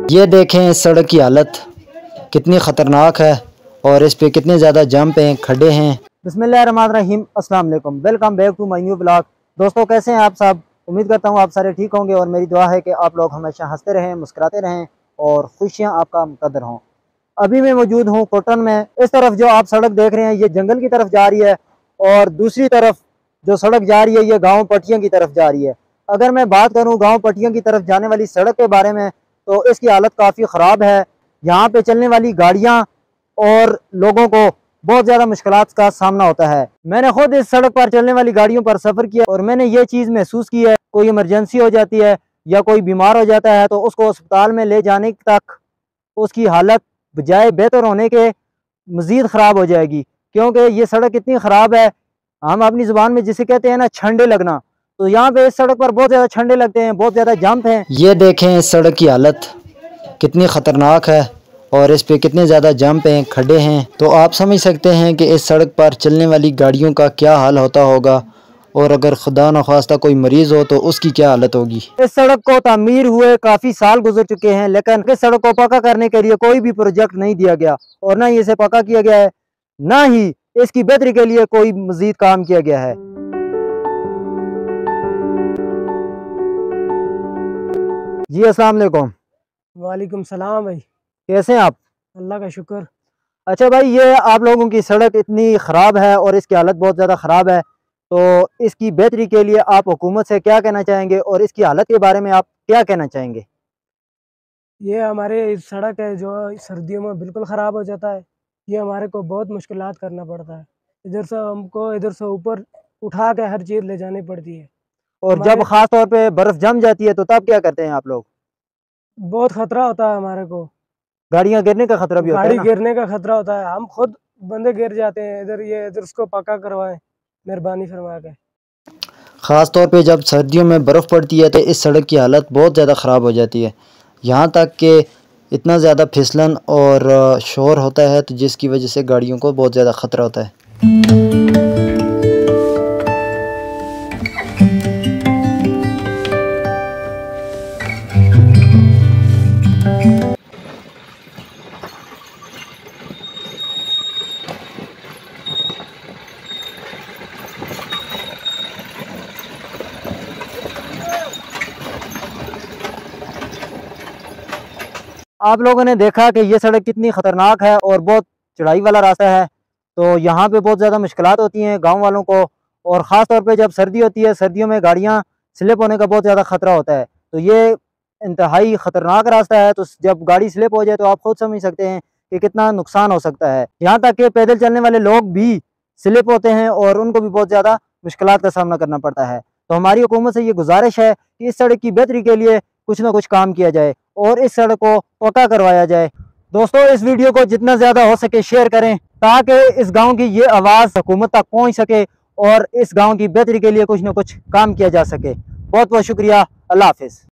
ये देखें इस सड़क की हालत कितनी ख़तरनाक है और इस पे कितने ज़्यादा जंप हैं, खड्डे हैं। बिस्मिल्लाहिर्रहमानिर्रहीम, अस्सलाम वालेकुम, welcome back to my new blog. दोस्तों, कैसे हैं आप सब? उम्मीद करता हूँ आप सारे ठीक होंगे और मेरी दुआ है कि आप लोग हमेशा हंसते रहें, मुस्कुराते रहें और खुशियाँ आपका मुकद्दर हों। अभी मैं मौजूद हूँ कोटन में। इस तरफ जो आप सड़क देख रहे हैं ये जंगल की तरफ जा रही है और दूसरी तरफ जो सड़क जा रही है ये गाँव पट्टियों की तरफ जा रही है। अगर मैं बात करूँ गाँव पट्टियों की तरफ जाने वाली सड़क के बारे में तो इसकी हालत काफ़ी ख़राब है। यहाँ पे चलने वाली गाड़ियाँ और लोगों को बहुत ज़्यादा मुश्किलात का सामना होता है। मैंने खुद इस सड़क पर चलने वाली गाड़ियों पर सफ़र किया और मैंने ये चीज़ महसूस की है, कोई इमरजेंसी हो जाती है या कोई बीमार हो जाता है तो उसको अस्पताल में ले जाने तक उसकी हालत बजाय बेहतर होने के मज़ीद ख़राब हो जाएगी, क्योंकि ये सड़क इतनी ख़राब है। हम अपनी ज़ुबान में जिसे कहते हैं ना, छंडे लगना, तो यहाँ पे इस सड़क पर बहुत ज़्यादा छंडे लगते हैं, बहुत ज़्यादा जंप हैं। ये देखें इस सड़क की हालत कितनी ख़तरनाक है और इस पे कितने ज़्यादा जंप हैं, खड्डे हैं। तो आप समझ सकते हैं कि इस सड़क पर चलने वाली गाड़ियों का क्या हाल होता होगा और अगर खुदा न खास्ता कोई मरीज़ हो तो उसकी क्या हालत होगी। इस सड़क को तामीर हुए काफ़ी साल गुजर चुके हैं, लेकिन इस सड़क को पक्का करने के लिए कोई भी प्रोजेक्ट नहीं दिया गया और न ही इसे पक्का किया गया है, न ही इसकी बेहतरी के लिए कोई मज़ीद काम किया गया है। जी अस्सलाम वालेकुम। वालेकुम सलाम भाई, कैसे हैं आप? अल्लाह का शुक्र। अच्छा भाई, ये आप लोगों की सड़क इतनी ख़राब है और इसकी हालत बहुत ज़्यादा ख़राब है, तो इसकी बेहतरी के लिए आप हुकूमत से क्या कहना चाहेंगे और इसकी हालत के बारे में आप क्या कहना चाहेंगे? ये हमारे सड़क है जो सर्दियों में बिल्कुल ख़राब हो जाता है। ये हमारे को बहुत मुश्किलात करना पड़ता है। इधर से ऊपर उठा के हर चीज़ ले जानी पड़ती है। और जब ख़ास तौर पे बर्फ़ जम जाती है तो तब क्या करते हैं आप लोग? बहुत ख़तरा होता है हमारे को, गाड़ियाँ गिरने का खतरा भी होता है गाड़ी ना? गिरने का खतरा होता है, हम खुद बंदे गिर जाते हैं। इधर उसको पक्का करवाएं, मेहरबानी फरमा के। ख़ास तौर पे जब सर्दियों में बर्फ़ पड़ती है तो इस सड़क की हालत बहुत ज़्यादा ख़राब हो जाती है, यहाँ तक कि इतना ज़्यादा फिसलन और शोर होता है तो जिसकी वजह से गाड़ियों को बहुत ज़्यादा ख़तरा होता है। आप लोगों ने देखा कि ये सड़क कितनी ख़तरनाक है और बहुत चढ़ाई वाला रास्ता है, तो यहाँ पे बहुत ज़्यादा मुश्किलात होती हैं गांव वालों को। और ख़ास तौर पे जब सर्दी होती है, सर्दियों में गाड़ियाँ स्लिप होने का बहुत ज़्यादा ख़तरा होता है, तो ये इंतहाई ख़तरनाक रास्ता है। तो जब गाड़ी स्लिप हो जाए तो आप खुद समझ सकते हैं कि कितना नुकसान हो सकता है। यहाँ तक कि पैदल चलने वाले लोग भी स्लिप होते हैं और उनको भी बहुत ज़्यादा मुश्किलात का सामना करना पड़ता है। तो हमारी हुकूमत से ये गुजारिश है कि इस सड़क की बेहतरी के लिए कुछ ना कुछ काम किया जाए और इस सड़क को पक्का करवाया जाए। दोस्तों, इस वीडियो को जितना ज़्यादा हो सके शेयर करें ताकि इस गांव की ये आवाज़ हुकूमत तक पहुंच सके और इस गांव की बेहतरी के लिए कुछ ना कुछ काम किया जा सके। बहुत बहुत शुक्रिया। अल्लाह हाफिज़।